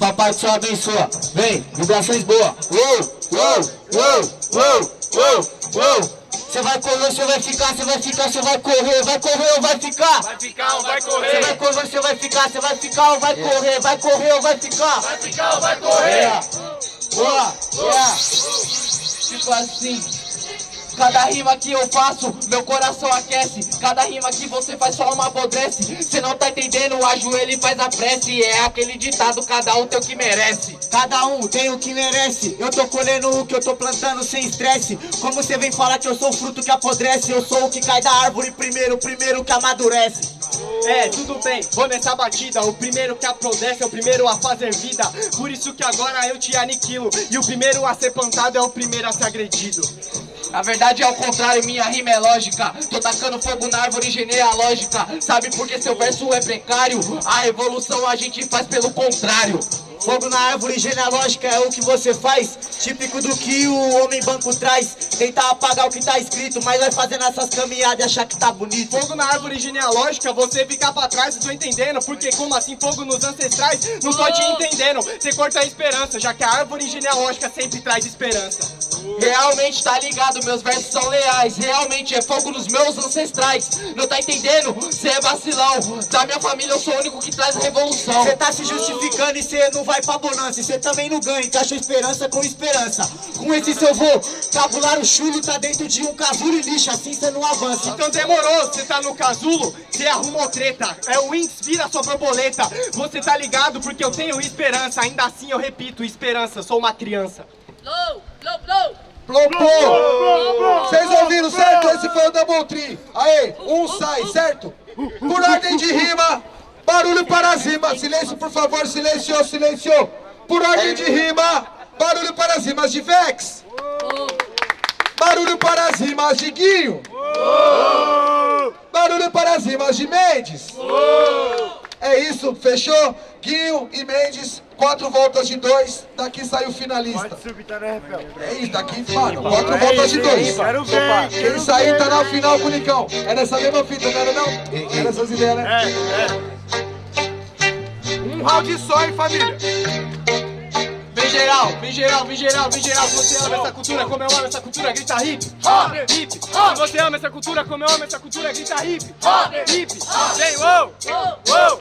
papai que só abençoa. Vem, vibrações boas. Uou, uou, uou, uou, uou, uou. Você vai correr, você vai ficar, você vai ficar, você vai correr ou vai ficar? Vai ficar ou vai correr? Você vai correr, você vai ficar, você vai ficar ou vai correr? Vai correr ou vai ficar? Vai ficar ou vai correr? Boa, yeah. Tipo assim, cada rima que eu faço, meu coração aquece. Cada rima que você faz só uma apodrece. Cê não tá entendendo, ajoelha e faz a prece. É aquele ditado, cada um tem o que merece. Cada um tem o que merece. Eu tô colhendo o que eu tô plantando sem estresse. Como você vem falar que eu sou o fruto que apodrece? Eu sou o que cai da árvore primeiro que amadurece. É, tudo bem, vou nessa batida. O primeiro que apodrece é o primeiro a fazer vida. Por isso que agora eu te aniquilo. E o primeiro a ser plantado é o primeiro a ser agredido. Na verdade é o contrário, minha rima é lógica. Tô tacando fogo na árvore genealógica. Sabe por que seu verso é precário? A evolução a gente faz pelo contrário. Fogo na árvore genealógica é o que você faz, típico do que o homem banco traz. Tentar apagar o que tá escrito, mas vai fazendo essas caminhadas e achar que tá bonito. Fogo na árvore genealógica, você ficar pra trás, eu tô entendendo. Porque como assim fogo nos ancestrais? Não tô te entendendo, você corta a esperança, já que a árvore genealógica sempre traz esperança. Realmente tá ligado, meus versos são leais. Realmente é fogo nos meus ancestrais. Não tá entendendo? Cê é vacilão. Da minha família eu sou o único que traz a revolução. Cê tá se justificando e cê não vai pra bonança. E cê também não ganha, encaixa esperança com esperança. Com esse seu voo, tabular o chulo tá dentro de um casulo e lixo, assim cê não avança. Então demorou, cê tá no casulo, cê arrumou treta. É o inspira sua borboleta. Você tá ligado porque eu tenho esperança. Ainda assim eu repito, esperança, sou uma criança. Blow, blow, blow. Plopou! Vocês ouviram, certo? Esse foi o Double Tree. Aí, um sai, certo? Por ordem de rima, barulho para as rimas. Silêncio, por favor, silenciou, silenciou. Por ordem de rima, barulho para as rimas de Vex. Barulho para as rimas de Guinho. Barulho para as rimas de Mendes. É isso, fechou? Guinho e Mendes, 4 voltas de 2, daqui sai o finalista. É isso, daqui, mano, 4 voltas de 2. Quem sair tá na final com o Nicão. É nessa mesma fita, não era não? É nessas ideias, né? Um round só, hein, família? Vem geral, vem geral, vem geral, vem geral. Se você ama essa cultura, como eu amo essa cultura, grita hip, hip. Se você ama essa cultura, como eu amo essa cultura, grita hip, hip. Vem, uou, uou.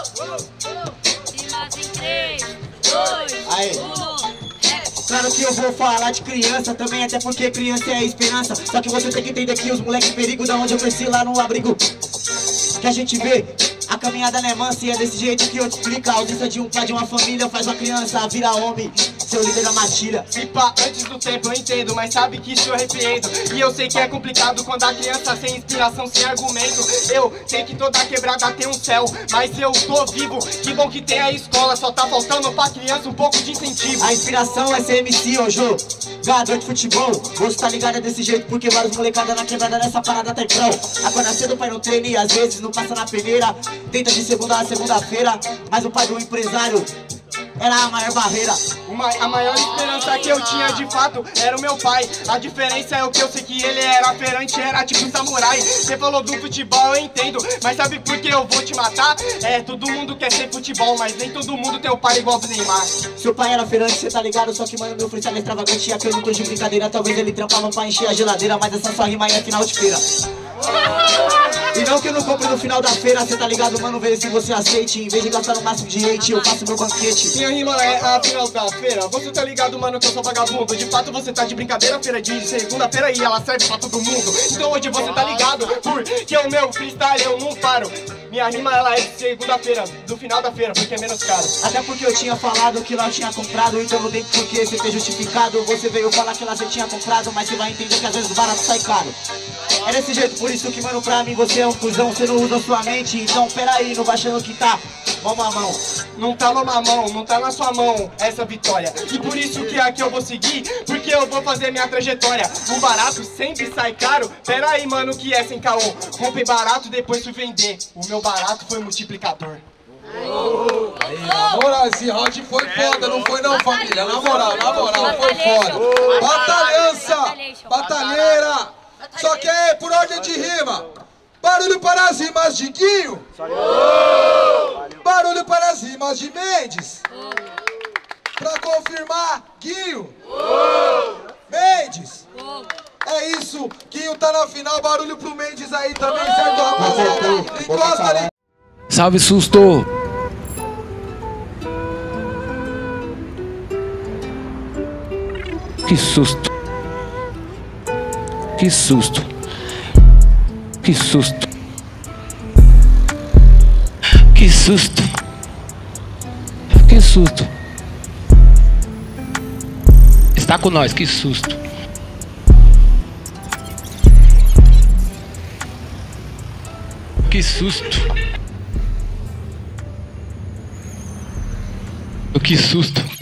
Rimas em 3, 2, Aí. 1. Claro que eu vou falar de criança também, até porque criança é a esperança. Só que você tem que entender que os moleques perigo, da onde eu cresci lá no abrigo que a gente vê, a caminhada não é mansa e é desse jeito que eu te explico. A ausência de um pai, de uma família, faz uma criança virar homem, seu líder da matilha. Se pá, antes do tempo eu entendo, mas sabe que isso eu arrependo. E eu sei que é complicado quando a criança sem inspiração, sem argumento. Eu sei que toda quebrada tem um céu, mas eu tô vivo. Que bom que tem a escola, só tá faltando pra criança um pouco de incentivo. A inspiração é ser MC, ô Jô, jogador de futebol. Você tá ligado é desse jeito, porque vários molecada na quebrada nessa parada tem prão. Acorda cedo, o pai não treina e às vezes não passa na peneira. Tenta de segunda a segunda-feira, mas o pai do empresário era a maior barreira. A maior esperança que eu tinha de fato era o meu pai. A diferença é o que eu sei que ele era ferante, era tipo um samurai. Você falou do futebol, eu entendo, mas sabe por que eu vou te matar? É, todo mundo quer ser futebol, mas nem todo mundo tem o pai igual o Neymar. Seu pai era ferante, cê tá ligado, só que mano, meu freestyle é extravagante. E aqui eu não tô de brincadeira, talvez ele trampava pra encher a geladeira, mas essa sua rima aí é final de feira. E não que eu não compre no final da feira, cê tá ligado, mano, veja se você aceite. Em vez de gastar no máximo de hate, eu faço meu banquete. Minha rima é a final da feira. Você tá ligado, mano, que eu sou vagabundo. De fato você tá de brincadeira, feira de segunda-feira e ela serve pra todo mundo. Então hoje você tá ligado, porque o meu freestyle eu não paro. Minha rima ela é de segunda-feira, do final da feira, porque é menos caro. Até porque eu tinha falado que lá eu tinha comprado, então não tem por que você ter justificado. Você veio falar que lá você tinha comprado, mas você vai entender que às vezes o barato sai caro. É desse jeito, por isso que, mano, pra mim você é um cuzão, você não usa sua mente. Então peraí, não vai achando que tá mão a mão. Não tá numa mão, não tá na sua mão essa vitória. E por isso que aqui eu vou seguir, porque eu vou fazer minha trajetória. O barato sempre sai caro, pera aí, mano, que é sem caô. Comprei barato, depois fui vender. O meu barato foi multiplicador. Aí, na moral, esse round foi foda, não foi não, família? Na moral, foi foda. Batalhança, batalheira. Só que aí, por ordem de rima, barulho para as rimas de Guinho. Barulho para as rimas de Mendes. pra Guinho. Mendes. É isso, Guinho tá na final, barulho pro Mendes aí também, certo, rapaziada? Encosta ali. Salve, susto! Que susto! Que susto! Que susto! Que susto! Que susto! Está com nós, que susto! Que susto! Que susto!